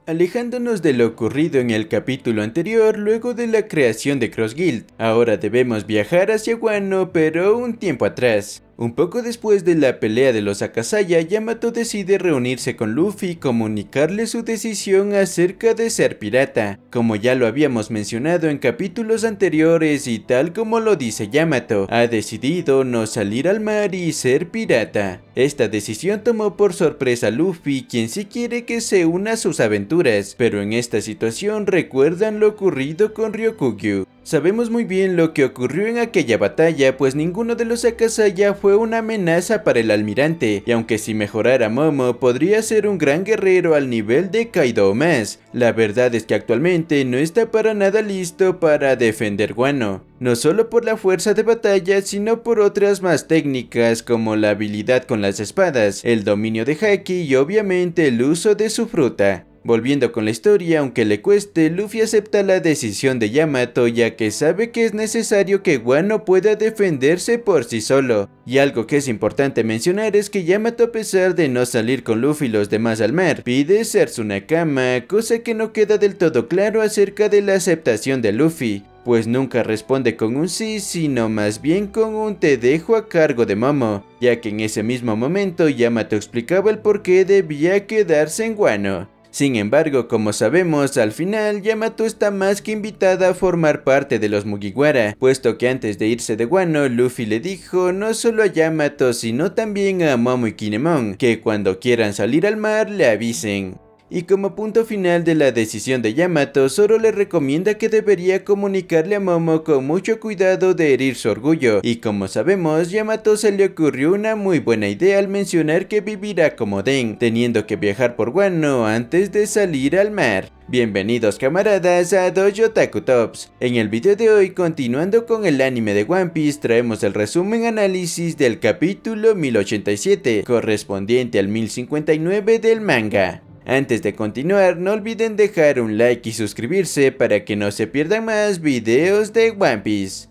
Alejándonos de lo ocurrido en el capítulo anterior, luego de la creación de Cross Guild, ahora debemos viajar hacia Wano, pero un tiempo atrás. Un poco después de la pelea de los Akasaya, Yamato decide reunirse con Luffy y comunicarle su decisión acerca de ser pirata. Como ya lo habíamos mencionado en capítulos anteriores y tal como lo dice Yamato, ha decidido no salir al mar y ser pirata. Esta decisión tomó por sorpresa a Luffy, quien sí quiere que se una a sus aventuras, pero en esta situación recuerdan lo ocurrido con Ryokugyu. Sabemos muy bien lo que ocurrió en aquella batalla, pues ninguno de los Akasaya fue una amenaza para el almirante, y aunque si mejorara Momo podría ser un gran guerrero al nivel de Kaido o más, la verdad es que actualmente no está para nada listo para defender Wano, no solo por la fuerza de batalla sino por otras más técnicas como la habilidad con las espadas, el dominio de Haki y obviamente el uso de su fruta. Volviendo con la historia, aunque le cueste, Luffy acepta la decisión de Yamato ya que sabe que es necesario que Wano pueda defenderse por sí solo. Y algo que es importante mencionar es que Yamato, a pesar de no salir con Luffy y los demás al mar, pide ser su nakama, cosa que no queda del todo claro acerca de la aceptación de Luffy, pues nunca responde con un sí, sino más bien con un te dejo a cargo de Momo, ya que en ese mismo momento Yamato explicaba el por qué debía quedarse en Wano. Sin embargo, como sabemos, al final Yamato está más que invitada a formar parte de los Mugiwara, puesto que antes de irse de Wano, Luffy le dijo no solo a Yamato sino también a Momo y Kinemon, que cuando quieran salir al mar le avisen. Y como punto final de la decisión de Yamato, Zoro le recomienda que debería comunicarle a Momo con mucho cuidado de herir su orgullo, y como sabemos, Yamato se le ocurrió una muy buena idea al mencionar que vivirá como Den, teniendo que viajar por Wano antes de salir al mar. Bienvenidos camaradas a Dojo Otaku Tops. En el video de hoy, continuando con el anime de One Piece, traemos el resumen análisis del capítulo 1087, correspondiente al 1059 del manga. Antes de continuar, no olviden dejar un like y suscribirse para que no se pierdan más videos de One Piece.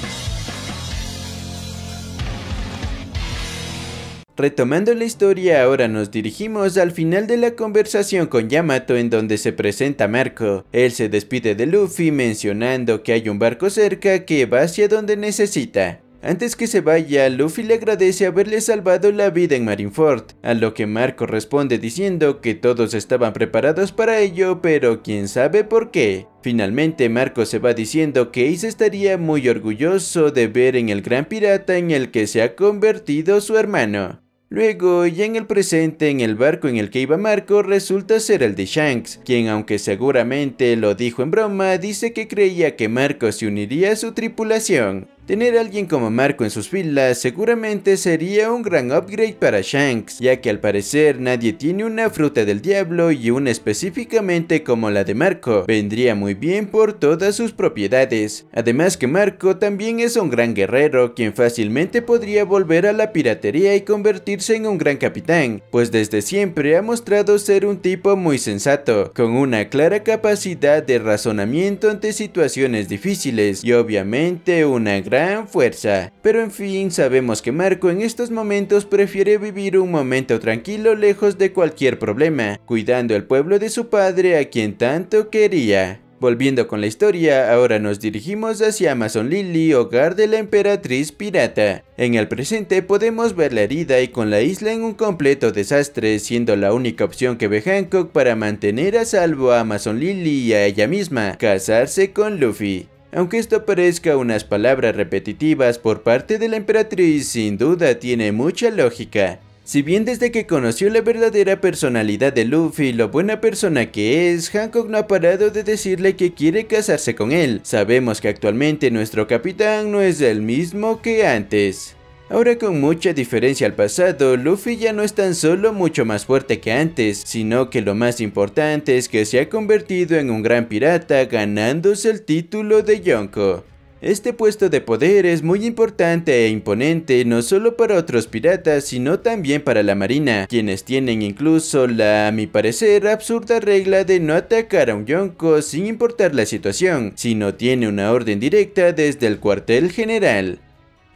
Retomando la historia, ahora nos dirigimos al final de la conversación con Yamato, en donde se presenta Marco. Él se despide de Luffy mencionando que hay un barco cerca que va hacia donde necesita. Antes que se vaya, Luffy le agradece haberle salvado la vida en Marineford, a lo que Marco responde diciendo que todos estaban preparados para ello, pero quién sabe por qué. Finalmente Marco se va diciendo que Ace estaría muy orgulloso de ver en el gran pirata en el que se ha convertido su hermano. Luego, ya en el presente, en el barco en el que iba Marco resulta ser el de Shanks, quien aunque seguramente lo dijo en broma, dice que creía que Marco se uniría a su tripulación. Tener a alguien como Marco en sus filas seguramente sería un gran upgrade para Shanks, ya que al parecer nadie tiene una fruta del diablo y una específicamente como la de Marco, vendría muy bien por todas sus propiedades. Además que Marco también es un gran guerrero, quien fácilmente podría volver a la piratería y convertirse en un gran capitán, pues desde siempre ha mostrado ser un tipo muy sensato, con una clara capacidad de razonamiento ante situaciones difíciles y obviamente una gran fuerza. Pero en fin, sabemos que Marco en estos momentos prefiere vivir un momento tranquilo lejos de cualquier problema, cuidando el pueblo de su padre a quien tanto quería. Volviendo con la historia, ahora nos dirigimos hacia Amazon Lily, hogar de la emperatriz pirata. En el presente podemos ver la herida y con la isla en un completo desastre, siendo la única opción que ve Hancock para mantener a salvo a Amazon Lily y a ella misma, casarse con Luffy. Aunque esto parezca unas palabras repetitivas por parte de la emperatriz, sin duda tiene mucha lógica. Si bien desde que conoció la verdadera personalidad de Luffy y lo buena persona que es, Hancock no ha parado de decirle que quiere casarse con él. Sabemos que actualmente nuestro capitán no es el mismo que antes. Ahora, con mucha diferencia al pasado, Luffy ya no es tan solo mucho más fuerte que antes, sino que lo más importante es que se ha convertido en un gran pirata, ganándose el título de Yonko. Este puesto de poder es muy importante e imponente no solo para otros piratas sino también para la marina, quienes tienen incluso la, a mi parecer, absurda regla de no atacar a un Yonko sin importar la situación, si no tiene una orden directa desde el cuartel general.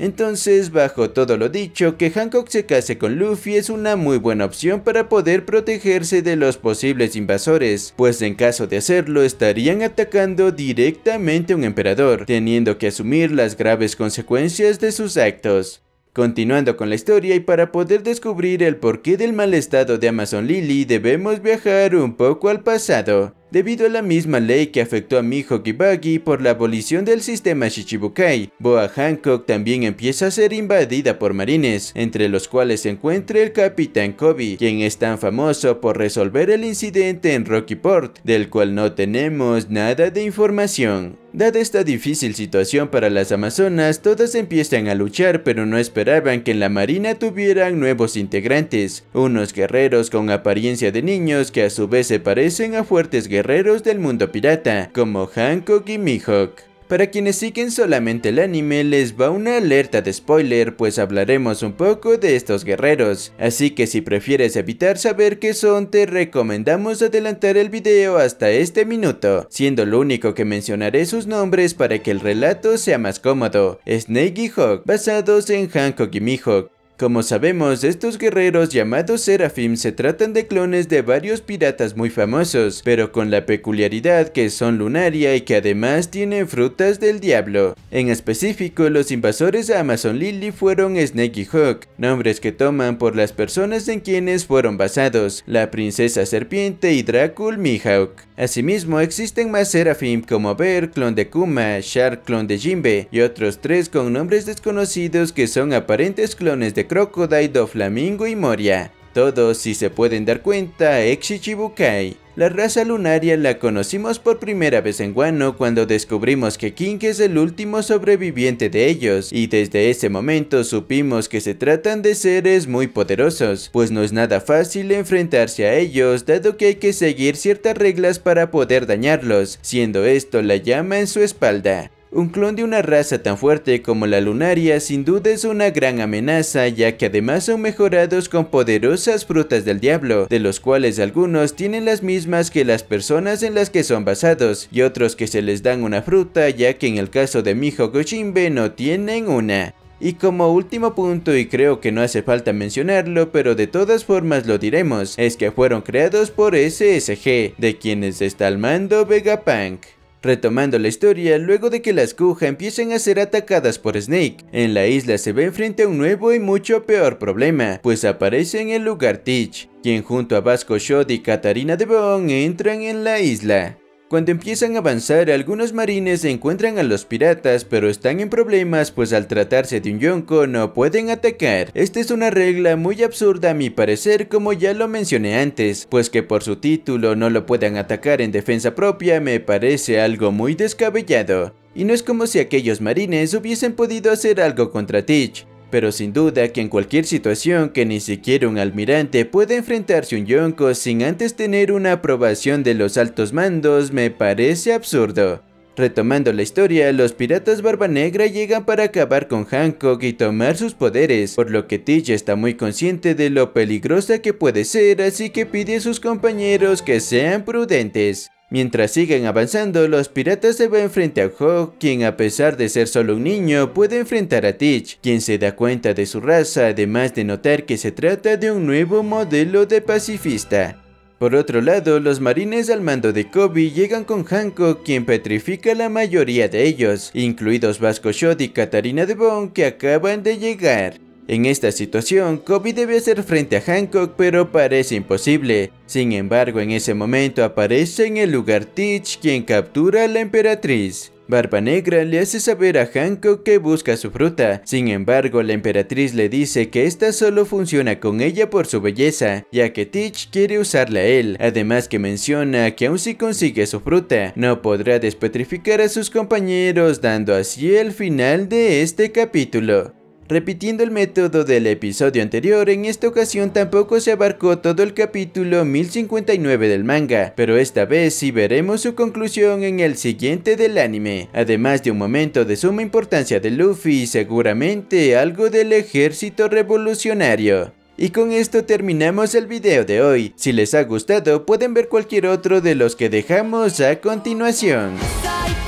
Entonces, bajo todo lo dicho, que Hancock se case con Luffy es una muy buena opción para poder protegerse de los posibles invasores, pues en caso de hacerlo estarían atacando directamente a un emperador, teniendo que asumir las graves consecuencias de sus actos. Continuando con la historia, y para poder descubrir el porqué del mal estado de Amazon Lily, debemos viajar un poco al pasado. Debido a la misma ley que afectó a Mihawk y Buggy por la abolición del sistema Shichibukai, Boa Hancock también empieza a ser invadida por marines, entre los cuales se encuentra el Capitán Kobe, quien es tan famoso por resolver el incidente en Rocky Port, del cual no tenemos nada de información. Dada esta difícil situación para las amazonas, todas empiezan a luchar, pero no esperaban que en la marina tuvieran nuevos integrantes, unos guerreros con apariencia de niños que a su vez se parecen a fuertes guerreros del mundo pirata, como Hancock y Mihawk. Para quienes siguen solamente el anime, les va una alerta de spoiler, pues hablaremos un poco de estos guerreros, así que si prefieres evitar saber qué son, te recomendamos adelantar el video hasta este minuto, siendo lo único que mencionaré sus nombres para que el relato sea más cómodo: Snake y Hawk, basados en Hancock y Mihawk. Como sabemos, estos guerreros llamados Seraphim se tratan de clones de varios piratas muy famosos, pero con la peculiaridad que son lunaria y que además tienen frutas del diablo. En específico, los invasores a Amazon Lily fueron Snake y Hawk, nombres que toman por las personas en quienes fueron basados, la princesa serpiente y Dracul Mihawk. Asimismo, existen más Seraphim como Bear, clon de Kuma, Shark, clon de Jinbe, y otros 3 con nombres desconocidos que son aparentes clones de Crocodile, Doflamingo y Moria. Todos, si se pueden dar cuenta, ex Shichibukai. La raza lunaria la conocimos por primera vez en Wano cuando descubrimos que King es el último sobreviviente de ellos, y desde ese momento supimos que se tratan de seres muy poderosos, pues no es nada fácil enfrentarse a ellos, dado que hay que seguir ciertas reglas para poder dañarlos, siendo esto la llama en su espalda. Un clon de una raza tan fuerte como la lunaria sin duda es una gran amenaza, ya que además son mejorados con poderosas frutas del diablo, de los cuales algunos tienen las mismas que las personas en las que son basados, y otros que se les dan una fruta, ya que en el caso de Mihawk o Jinbe no tienen una. Y como último punto, y creo que no hace falta mencionarlo, pero de todas formas lo diremos, es que fueron creados por SSG, de quienes está al mando Vegapunk. Retomando la historia, luego de que las Kuja empiecen a ser atacadas por Snake, en la isla se ven frente a un nuevo y mucho peor problema, pues aparece en el lugar Teach, quien junto a Vasco Shod y Katarina Devon entran en la isla. Cuando empiezan a avanzar, algunos marines encuentran a los piratas, pero están en problemas pues al tratarse de un yonko no pueden atacar. Esta es una regla muy absurda a mi parecer, como ya lo mencioné antes, pues que por su título no lo puedan atacar en defensa propia me parece algo muy descabellado. Y no es como si aquellos marines hubiesen podido hacer algo contra Teach, pero sin duda que en cualquier situación que ni siquiera un almirante pueda enfrentarse a un yonko sin antes tener una aprobación de los altos mandos me parece absurdo. Retomando la historia, los piratas Barba Negra llegan para acabar con Hancock y tomar sus poderes, por lo que Teach está muy consciente de lo peligrosa que puede ser, así que pide a sus compañeros que sean prudentes. Mientras siguen avanzando, los piratas se ven frente a Hawk, quien a pesar de ser solo un niño, puede enfrentar a Teach, quien se da cuenta de su raza, además de notar que se trata de un nuevo modelo de pacifista. Por otro lado, los marines al mando de Kobe llegan con Hancock, quien petrifica a la mayoría de ellos, incluidos Vasco Shod y Katarina Devon, que acaban de llegar. En esta situación, Kobe debe hacer frente a Hancock, pero parece imposible. Sin embargo, en ese momento aparece en el lugar Teach, quien captura a la emperatriz. Barba Negra le hace saber a Hancock que busca su fruta. Sin embargo, la emperatriz le dice que esta solo funciona con ella por su belleza, ya que Teach quiere usarla a él. Además que menciona que aun si consigue su fruta, no podrá despetrificar a sus compañeros, dando así el final de este capítulo. Repitiendo el método del episodio anterior, en esta ocasión tampoco se abarcó todo el capítulo 1059 del manga, pero esta vez sí veremos su conclusión en el siguiente del anime, además de un momento de suma importancia de Luffy y seguramente algo del ejército revolucionario. Y con esto terminamos el video de hoy. Si les ha gustado pueden ver cualquier otro de los que dejamos a continuación.